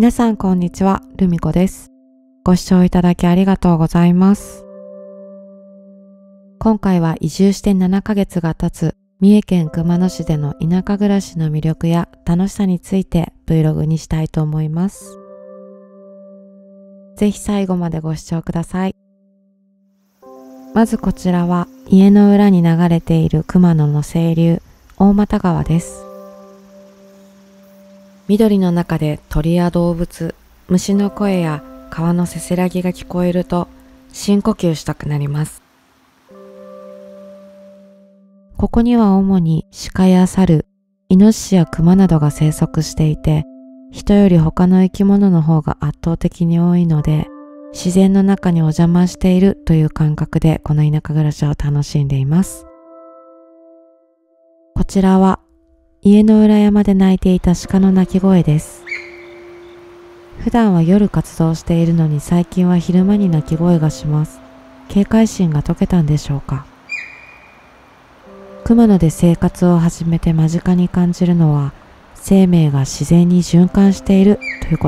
皆さんこんにちは、ルミ子です。ご視聴いただきありがとうございます。今回は移住して7ヶ月が経つ三重県熊野市での田舎暮らしの魅力や楽しさについて Vlog にしたいと思います。ぜひ最後までご視聴ください。まずこちらは家の裏に流れている熊野の清流、大又川です。緑の中で鳥や動物、虫の声や川のせせらぎが聞こえると深呼吸したくなります。ここには主に鹿や猿、イノシシやクマなどが生息していて、人より他の生き物の方が圧倒的に多いので、自然の中にお邪魔しているという感覚でこの田舎暮らしを楽しんでいます。こちらは家の裏山で鳴いていた鹿の鳴き声です。普段は夜活動しているのに最近は昼間に鳴き声がします。警戒心が解けたんでしょうか。熊野で生活を始めて間近に感じるのは、生命が自然に循環しているということ。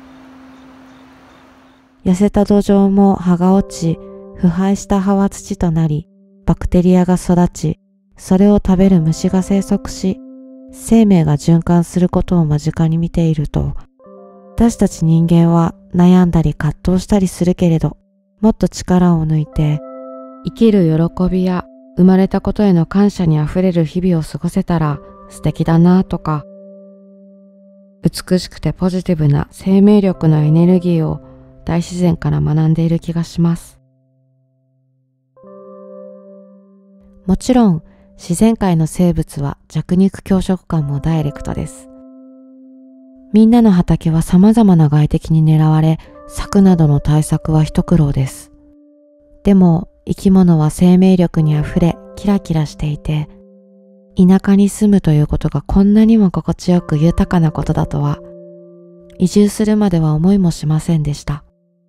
痩せた土壌も葉が落ち、腐敗した葉は土となり、バクテリアが育ち、それを食べる虫が生息し、生命が循環することを間近に見ていると、私たち人間は悩んだり葛藤したりするけれど、もっと力を抜いて、生きる喜びや生まれたことへの感謝にあふれる日々を過ごせたら素敵だなとか、美しくてポジティブな生命力のエネルギーを大自然から学んでいる気がします。もちろん自然界の生物は弱肉強食感もダイレクトです。みんなの畑は様々な外敵に狙われ、柵などの対策は一苦労です。でも生き物は生命力にあふれキラキラしていて、田舎に住むということがこんなにも心地よく豊かなことだとは、移住するまでは思いもしませんでした。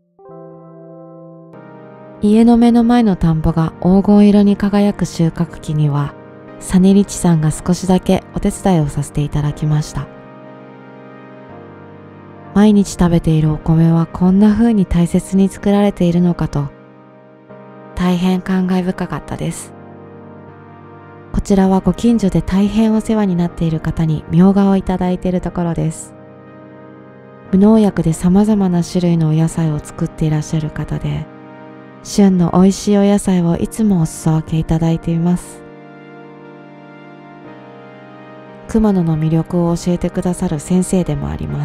家の目の前の田んぼが黄金色に輝く収穫期には、サネリチさんが少しだけお手伝いをさせていただきました。毎日食べているお米はこんな風に大切に作られているのかと、大変感慨深かったです。こちらはご近所で大変お世話になっている方にみょうがをいただいているところです。無農薬で様々な種類のお野菜を作っていらっしゃる方で、旬の美味しいお野菜をいつもお裾分けいただいています。熊野の魅力を教えてくださる先生でもあります。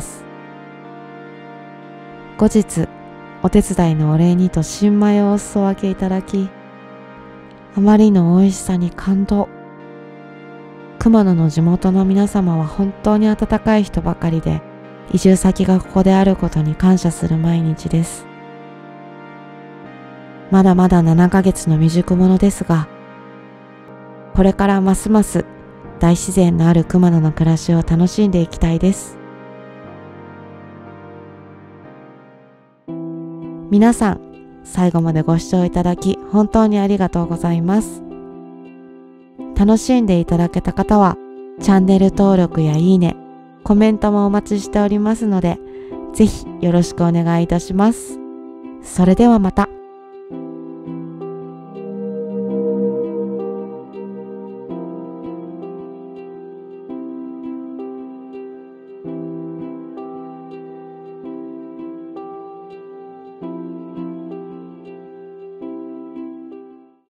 後日、お手伝いのお礼にと新米をお裾分けいただき、あまりの美味しさに感動。熊野の地元の皆様は本当に温かい人ばかりで、移住先がここであることに感謝する毎日です。まだまだ7ヶ月の未熟者ですが、これからますます大自然のある熊野の暮らしを楽しんでいきたいです。皆さん、最後までご視聴いただき本当にありがとうございます。楽しんでいただけた方は、チャンネル登録やいいね、コメントもお待ちしておりますので、ぜひよろしくお願いいたします。それではまた。